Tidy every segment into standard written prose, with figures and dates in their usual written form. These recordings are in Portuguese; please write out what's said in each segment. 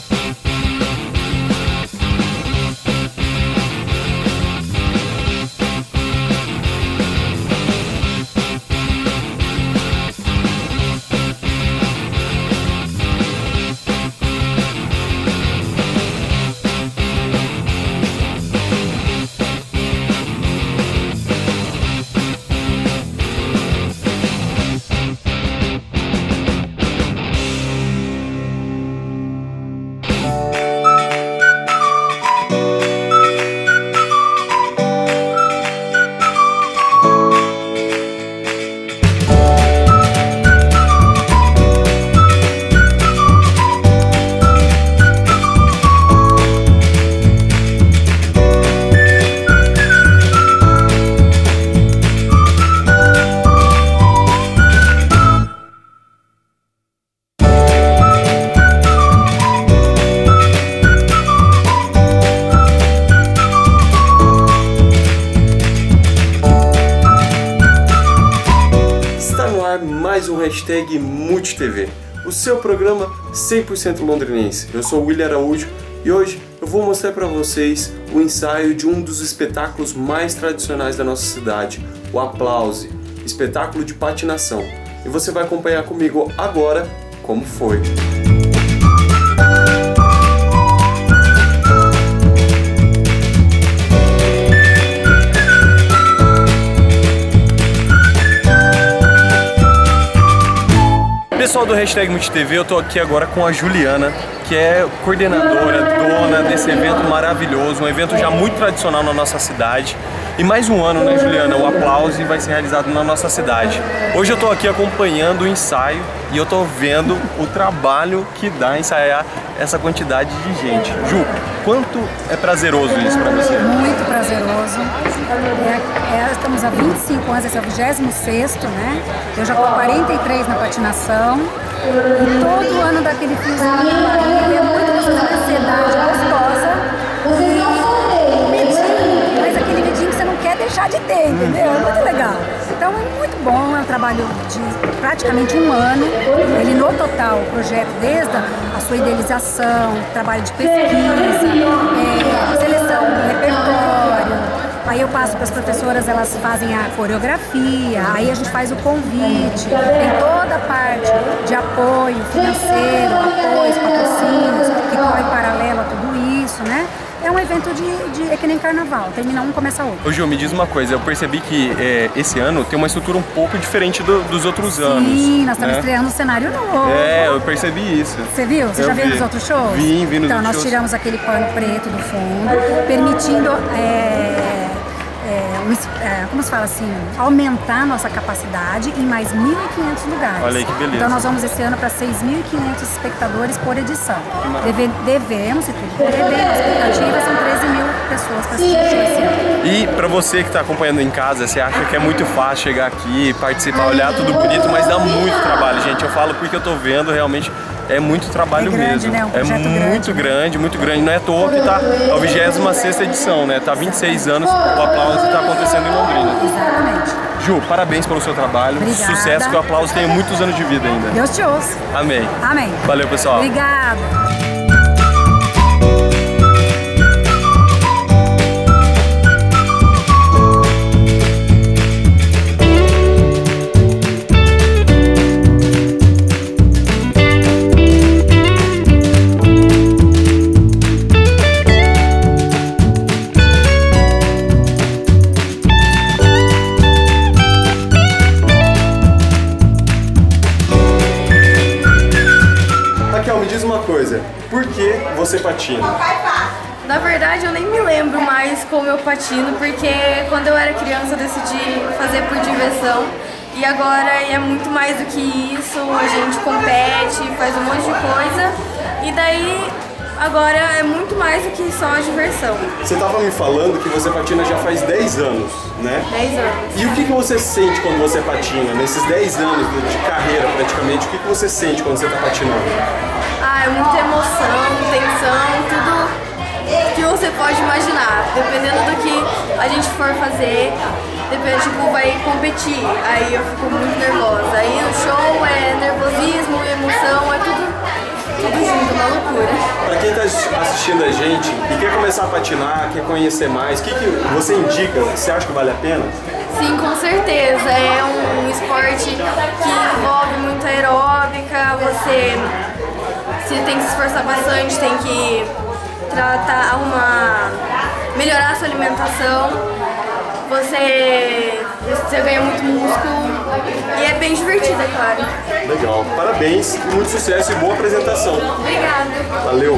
Mais um hashtag MultiTV, o seu programa 100% londrinense. Eu sou o William Araújo e hoje eu vou mostrar para vocês o ensaio de um dos espetáculos mais tradicionais da nossa cidade, o Applause, espetáculo de patinação. E você vai acompanhar comigo agora como foi. Pessoal do hashtag MultiTV, eu tô aqui agora com a Juliana, que é coordenadora, dona desse evento maravilhoso, um evento já muito tradicional na nossa cidade. E mais um ano, né, Juliana, o Applause vai ser realizado na nossa cidade. Hoje eu tô aqui acompanhando o ensaio e eu tô vendo o trabalho que dá ensaiar essa quantidade de gente. Ju, quanto é prazeroso isso pra você? Muito prazeroso. Estamos há 25 anos, esse é o 26º, né? Eu já tô há 43 na patinação. E todo ano daquele friozinho na barriga, é muito gostoso, uma ansiedade gostosa. E medinho, mas aquele medinho que você não quer deixar de ter, entendeu? É muito legal. Então é muito bom, é um trabalho de praticamente um ano. Ele no total, o projeto, desde a sua idealização, trabalho de pesquisa, seleção do repertório. Aí eu passo para as professoras, elas fazem a coreografia, aí a gente faz o convite, tem toda a parte de apoio financeiro, apoios, patrocínios, que corre paralelo a tudo isso, né? É um evento é que nem carnaval, termina um, começa outro. Ô Gil, me diz uma coisa, eu percebi que esse ano tem uma estrutura um pouco diferente dos outros anos. Sim, nós estamos estreando um cenário novo. É, eu percebi isso. Você viu? Você já viu nos outros shows? Vi nos outros shows. Então, nós tiramos aquele pano preto do fundo, permitindo... como se fala assim, aumentar a nossa capacidade em mais 1.500 lugares. Olha aí que beleza. Então nós vamos esse ano para 6.500 espectadores por edição. Devemos, se tudo correr bem, a expectativa são 13.000 pessoas para assistir esse ano. E para você que está acompanhando em casa, você acha que é muito fácil chegar aqui, participar, olhar tudo bonito, mas dá muito trabalho, gente. Eu falo porque eu tô vendo, realmente é muito trabalho grande, mesmo. Né? Muito grande, muito grande. Não é à toa que tá a 26ª edição, né? Tá 26 anos, o Applause está acontecendo em Londrina. Exatamente. Ju, parabéns pelo seu trabalho. Obrigada. Sucesso, que o Applause tenha muitos anos de vida ainda. Deus te ouça. Amém. Amém. Valeu, pessoal. Obrigada. Me diz uma coisa, por que você patina? Na verdade eu nem me lembro mais como eu patino, porque quando eu era criança eu decidi fazer por diversão e agora é muito mais do que isso, a gente compete, faz um monte de coisa e daí agora é muito mais do que só a diversão. Você estava me falando que você patina já faz 10 anos, né? 10 anos. E o que você sente quando você patina? Nesses 10 anos de carreira praticamente, o que você sente quando você está patinando? Ah, é muita emoção, tensão, tudo que você pode imaginar. Dependendo do que a gente for fazer, tipo, vai competir. Aí eu fico muito nervosa. Aí o show é nervosismo, emoção, é tudo junto, uma loucura. Para assistindo a gente e quer começar a patinar, quer conhecer mais, o que você indica? Você acha que vale a pena? Sim, com certeza. É um esporte que envolve muita aeróbica, você tem que se esforçar bastante, tem que melhorar a sua alimentação, você ganha muito músculo e é bem divertido, é claro. Legal, parabéns, muito sucesso e boa apresentação. Obrigada. Valeu!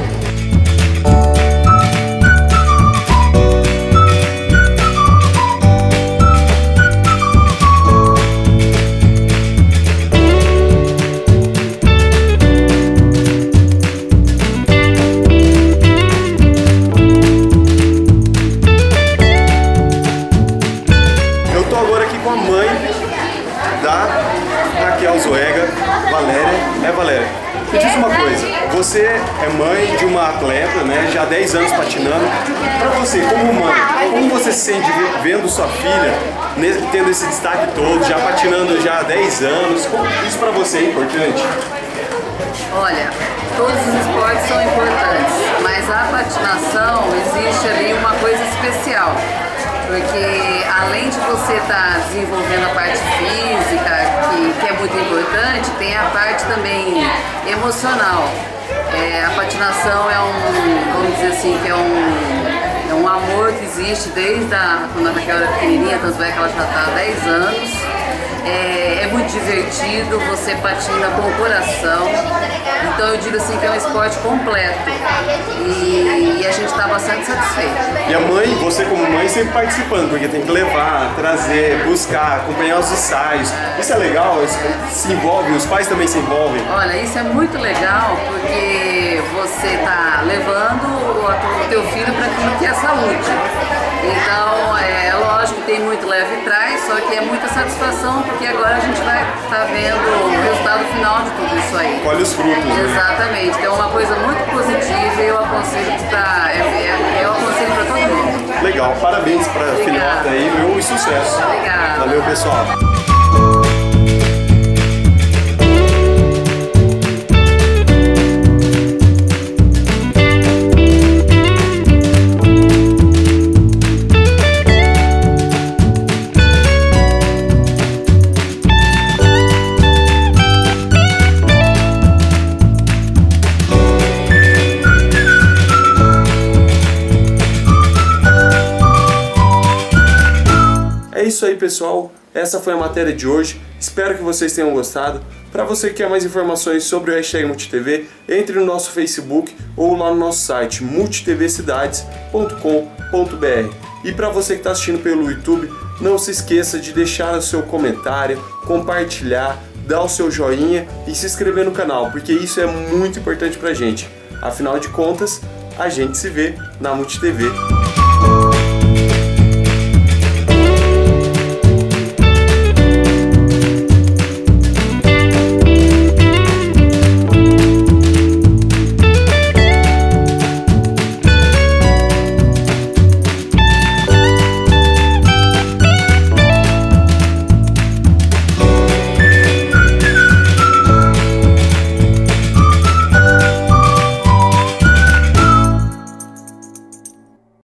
Valéria, me diz uma coisa, você é mãe de uma atleta, né, já há 10 anos patinando. Para você, como mãe, como você se sente vendo sua filha tendo esse destaque todo, já patinando já há 10 anos? Como isso para você é importante? Olha, todos os esportes são importantes, mas a patinação existe ali uma coisa especial. Porque além de você estar desenvolvendo a parte física, que é muito importante, tem a parte também emocional. A patinação vamos dizer assim, que é um amor que existe desde quando a Raquel era pequenininha, tanto é que ela já está há 10 anos. É muito divertido, você patina com o coração, então eu digo assim que é um esporte completo e a gente está bastante satisfeito. E a mãe, você como mãe sempre participando, porque tem que levar, trazer, buscar, acompanhar os ensaios, isso é legal? Isso se envolve, os pais também se envolvem? Olha, isso é muito legal porque você está levando o teu filho para aquilo que é saúde. Então, é lógico que tem muito leve e trás, só que é muita satisfação porque agora a gente vai estar vendo o resultado final de tudo isso aí. Colhe os frutos, né? Exatamente, então é uma coisa muito positiva e eu aconselho para todo mundo. Legal, parabéns para a filhota aí, meu, e sucesso. Obrigada. Valeu, pessoal. É isso aí, pessoal, essa foi a matéria de hoje, espero que vocês tenham gostado. Para você que quer mais informações sobre o hashtag MultiTV, entre no nosso Facebook ou lá no nosso site multitvcidades.com.br. E para você que está assistindo pelo YouTube, não se esqueça de deixar o seu comentário, compartilhar, dar o seu joinha e se inscrever no canal, porque isso é muito importante para a gente. Afinal de contas, a gente se vê na MultiTV.